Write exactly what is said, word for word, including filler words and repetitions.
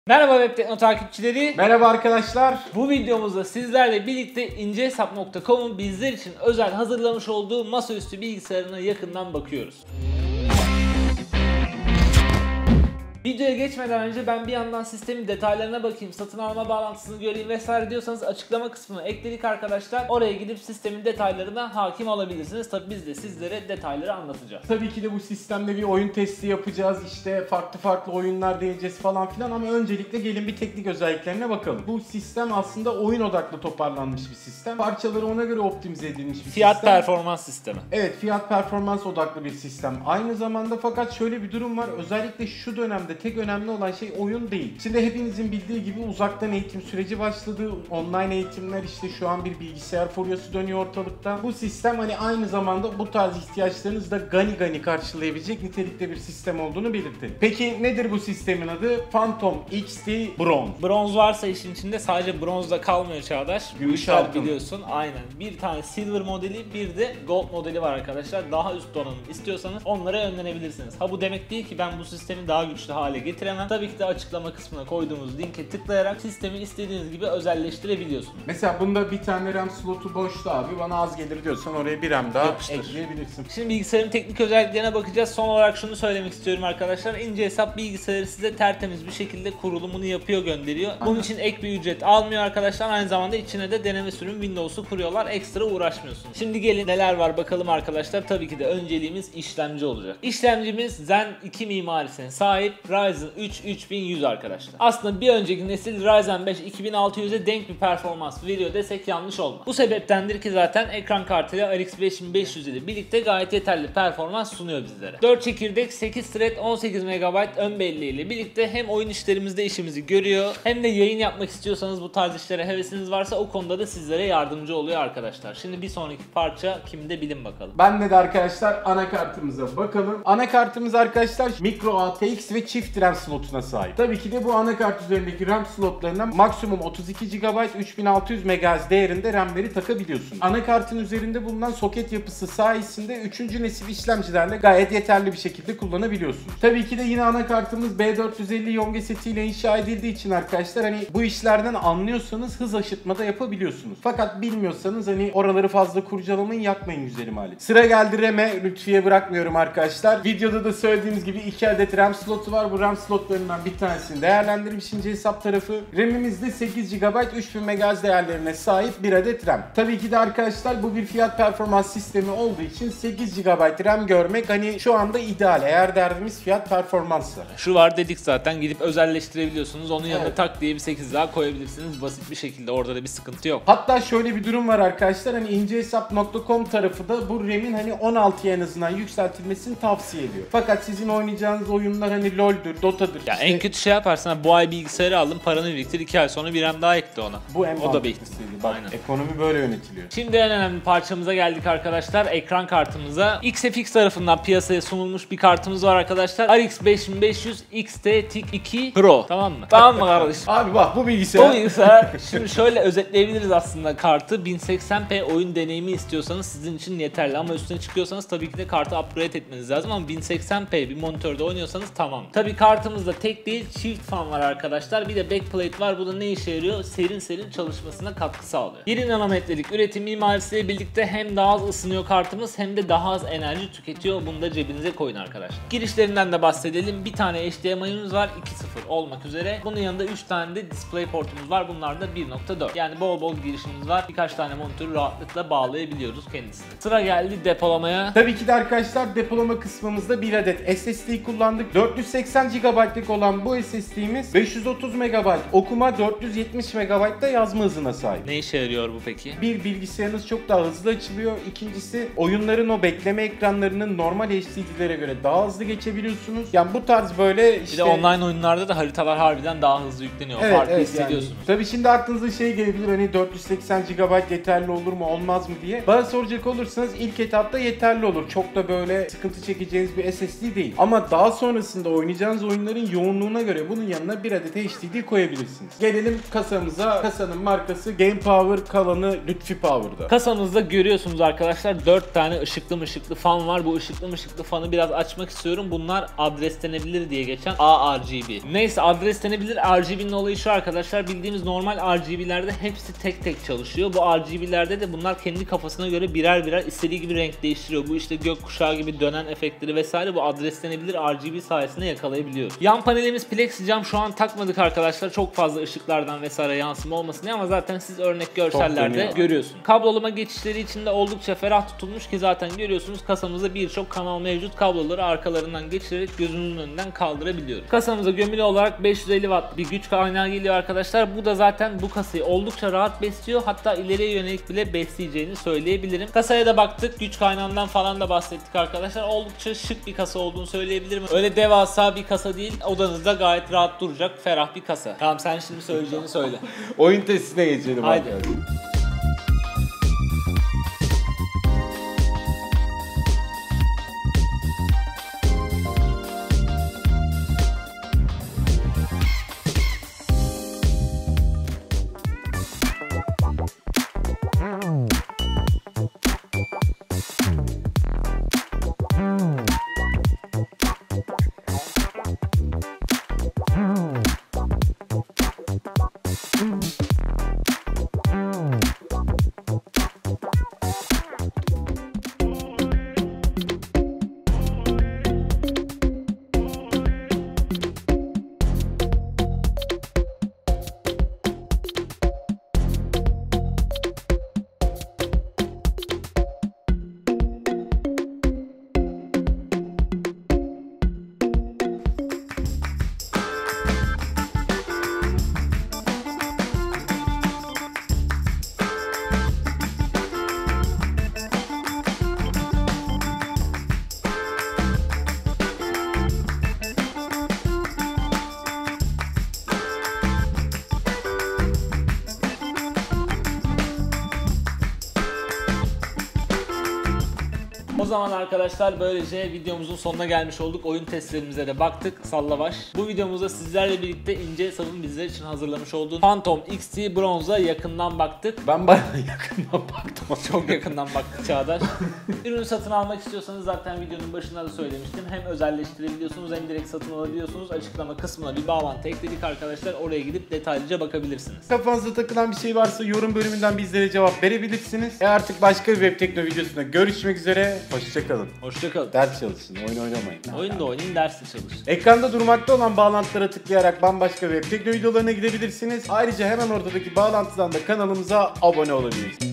Merhaba Webtekno takipçileri. Merhaba arkadaşlar. Bu videomuzda sizlerle birlikte ince hesap nokta com'un bizler için özel hazırlamış olduğu masaüstü bilgisayarına yakından bakıyoruz. Videoya geçmeden önce ben bir yandan sistemin detaylarına bakayım, satın alma bağlantısını göreyim vesaire diyorsanız açıklama kısmına ekledik arkadaşlar. Oraya gidip sistemin detaylarına hakim olabilirsiniz. Tabi biz de sizlere detayları anlatacağız. Tabii ki de bu sistemde bir oyun testi yapacağız. İşte farklı farklı oyunlar deneyeceğiz falan filan ama öncelikle gelin bir teknik özelliklerine bakalım. Bu sistem aslında oyun odaklı toparlanmış bir sistem. Parçaları ona göre optimize edilmiş bir fiyat sistem. Fiyat performans sistemi. Evet, fiyat performans odaklı bir sistem. Aynı zamanda fakat şöyle bir durum var. Özellikle şu dönemde tek önemli olan şey oyun değil. Şimdi hepinizin bildiği gibi uzaktan eğitim süreci başladı. Online eğitimler, işte şu an bir bilgisayar furyası dönüyor ortalıkta. Bu sistem hani aynı zamanda bu tarz ihtiyaçlarınızı da gani gani karşılayabilecek nitelikte bir sistem olduğunu belirtelim. Peki nedir bu sistemin adı? Phantom X T Bronze. Bronz varsa işin içinde sadece bronzda kalmıyor Çağdaş. Gümüş Bu altın. biliyorsun. Aynen. Bir tane silver modeli, bir de gold modeli var arkadaşlar. Daha üst donanım istiyorsanız onlara yönlenebilirsiniz. Ha bu demek değil ki ben bu sistemi daha güçlü hale getiremem. Tabii ki de açıklama kısmına koyduğumuz linke tıklayarak sistemi istediğiniz gibi özelleştirebiliyorsunuz. Mesela bunda bir tane RAM slotu boştu abi. Bana az gelir diyorsan oraya bir RAM daha Yapıştır. ekleyebilirsin. Şimdi bilgisayarın teknik özelliklerine bakacağız. Son olarak şunu söylemek istiyorum arkadaşlar. İnce hesap bilgisayarı size tertemiz bir şekilde kurulumunu yapıyor, gönderiyor. Bunun için ek bir ücret almıyor arkadaşlar. Aynı zamanda içine de deneme sürüm Windows'u kuruyorlar. Ekstra uğraşmıyorsunuz. Şimdi gelin neler var bakalım arkadaşlar. Tabii ki de önceliğimiz işlemci olacak. İşlemcimiz Zen iki mimarisine sahip Ryzen üç üç bin yüz arkadaşlar. Aslında bir önceki nesil Ryzen beş iki bin altı yüze denk bir performans veriyor desek yanlış olmaz. Bu sebeptendir ki zaten ekran kartıyla R X beş bin beş yüz ile birlikte gayet yeterli performans sunuyor bizlere. dört çekirdek, sekiz thread, on sekiz megabayt ön belleği ile birlikte hem oyun işlerimizde işimizi görüyor hem de yayın yapmak istiyorsanız bu tarz işlere hevesiniz varsa o konuda da sizlere yardımcı oluyor arkadaşlar. Şimdi bir sonraki parça kimde bilin bakalım. Ben de arkadaşlar anakartımıza bakalım. Anakartımız arkadaşlar micro A T X ve çift RAM slotuna sahip. Tabii ki de bu anakart üzerindeki RAM slotlarından maksimum otuz iki gigabayt üç bin altı yüz megahertz değerinde RAM'leri takabiliyorsunuz. Anakartın üzerinde bulunan soket yapısı sayesinde üçüncü nesil işlemcilerle gayet yeterli bir şekilde kullanabiliyorsunuz. Tabii ki de yine anakartımız B dört yüz elli yonga setiyle inşa edildiği için arkadaşlar hani bu işlerden anlıyorsanız hız aşıtmada yapabiliyorsunuz. Fakat bilmiyorsanız hani oraları fazla kurcalamayın, yakmayın güzelim alet. Sıra geldi RAM'e, Lütfiye bırakmıyorum arkadaşlar. Videoda da söylediğimiz gibi iki adet RAM slotu var. Bu RAM slotlarından bir tanesini değerlendirmiş ince hesap tarafı. RAM'imizde sekiz gigabayt üç bin megahertz değerlerine sahip bir adet RAM. Tabii ki de arkadaşlar bu bir fiyat performans sistemi olduğu için sekiz gigabayt RAM görmek hani şu anda ideal. Eğer derdimiz fiyat performansla. Şu var dedik zaten, gidip özelleştirebiliyorsunuz. Onun yanına Evet. tak diye bir sekiz daha koyabilirsiniz. Basit bir şekilde, orada da bir sıkıntı yok. Hatta şöyle bir durum var arkadaşlar, hani ince hesap nokta com tarafı da bu RAM'in hani on altıya en azından yükseltilmesini tavsiye ediyor. Fakat sizin oynayacağınız oyunlar hani LoL'dür, Dota'dır. Ya işte en kötü şey yaparsan bu ay bilgisayarı aldın, paranı biriktir, iki ay sonra bir RAM daha ekle ona. bu en o da bir mantıklısıydı. Bak, Aynen. ekonomi böyle yönetiliyor. Şimdi en önemli parçamıza geldik arkadaşlar. Ekran kartımıza. X F X tarafından piyasaya sunulmuş bir kartımız var arkadaşlar. R X beş bin beş yüz X T T iki Pro. Tamam mı? Tamam mı kardeşim? Abi bak bu bilgisayar. Bu bilgisayar, şimdi şöyle özetleyebiliriz aslında kartı. bin seksen p oyun deneyimi istiyorsanız sizin için yeterli ama üstüne çıkıyorsanız tabii ki de kartı upgrade etmeniz lazım ama bin seksen p bir monitörde oynuyorsanız tamam. Tabii kartımızda tek değil çift fan var arkadaşlar. Bir de backplate var. Bu da ne işe yarıyor? Serin serin çalışmasına katkı sağlıyor. bir nanometrelik üretim mimarisiyle birlikte hem daha az ısınıyor kartımız hem de daha az enerji tüketiyor. Bunu da cebinize koyun arkadaşlar. Girişlerinden de bahsedelim. Bir tane H D M I'miz var iki nokta sıfır olmak üzere. Bunun yanında üç tane de display portumuz var. Bunlar da bir nokta dört. Yani bol bol girişimiz var. Birkaç tane monitörü rahatlıkla bağlayabiliyoruz kendisine. Sıra geldi depolamaya. Tabii ki de arkadaşlar depolama kısmımızda bir adet S S D kullandık. dört yüz seksen gigabaytlık olan bu S S D'miz beş yüz otuz megabayt okuma, dört yüz yetmiş megabayt da yazma hızına sahip. Ne işe yarıyor bu peki? Bir, bilgisayarınız çok daha hızlı açılıyor. İkincisi, oyunların o bekleme ekranlarının normal H D D'lere göre daha hızlı geçebiliyorsunuz. Yani bu tarz böyle işte... Bir de online oyunlarda da haritalar harbiden daha hızlı yükleniyor. Evet, Farkı evet, hissediyorsunuz. Yani. Tabii şimdi aklınıza şey gelebilir, hani dört yüz seksen gigabayt yeterli olur mu olmaz mı diye. Bana soracak olursanız ilk etapta yeterli olur. Çok da böyle sıkıntı çekeceğiniz bir S S D değil. Ama daha sonrasında oynayacağınız oynayacağınız oyunların yoğunluğuna göre bunun yanına bir adet H D D koyabilirsiniz. Gelelim kasamıza. Kasanın markası Game Power, kalanı Lütfi Power'da. Kasamızda görüyorsunuz arkadaşlar dört tane ışıklı mışıklı fan var. Bu ışıklı mışıklı fanı biraz açmak istiyorum. Bunlar adreslenebilir diye geçen A R G B. Neyse, adreslenebilir R G B'nin olayı şu arkadaşlar. Bildiğimiz normal R G B'lerde hepsi tek tek çalışıyor. Bu R G B'lerde de bunlar kendi kafasına göre birer birer istediği gibi renk değiştiriyor. Bu işte gökkuşağı gibi dönen efektleri vesaire bu adreslenebilir R G B sayesinde yakalayabiliyoruz. Yan panelimiz plexi cam, şu an takmadık arkadaşlar. Çok fazla ışıklardan vesaire yansıma olmasın diye, ama zaten siz örnek görsellerde görüyorsunuz. Kablolama geçişleri için de oldukça ferah tutulmuş ki zaten görüyorsunuz kasamızda birçok kanal mevcut. Kabloları arkalarından geçirerek gözünüzün önünden kaldırabiliyoruz. Kasamıza gömülü olarak beş yüz elli watt bir güç kaynağı geliyor arkadaşlar. Bu da zaten bu kasayı oldukça rahat besliyor. Hatta ileriye yönelik bile besleyeceğini söyleyebilirim. Kasaya da baktık. Güç kaynağından falan da bahsettik arkadaşlar. Oldukça şık bir kasa olduğunu söyleyebilirim. Öyle devasa bir kasa değil. Odanızda gayet rahat duracak, ferah bir kasa. Tamam, sen şimdi söyleyeceğini söyle. Oyun testine geçelim. Haydi. Arkadaşlar. O zaman arkadaşlar böylece videomuzun sonuna gelmiş olduk. Oyun testlerimize de baktık. Sallavaş. Bu videomuzda sizlerle birlikte ince hesabın bizler için hazırlamış olduğu Phantom X T Bronze'a yakından baktık. Ben bayağı yakından baktım. Çok yakından baktık Çağdaş. Ürünü satın almak istiyorsanız zaten videonun başında da söylemiştim. Hem özelleştirebiliyorsunuz hem direkt satın alabiliyorsunuz. Açıklama kısmına bir bağlantı ekledik arkadaşlar. Oraya gidip detaylıca bakabilirsiniz. Kafanızda takılan bir şey varsa yorum bölümünden bizlere cevap verebilirsiniz. E artık başka bir Web Tekno videosunda görüşmek üzere. Hoşçakalın. Hoşçakalın. Ders çalışın, oyun oynamayın. Oyun da oynayın, ders de çalışın. Ekranda durmakta olan bağlantılara tıklayarak bambaşka Web Tekno videolarına gidebilirsiniz. Ayrıca hemen ortadaki bağlantıdan da kanalımıza abone olabilirsiniz.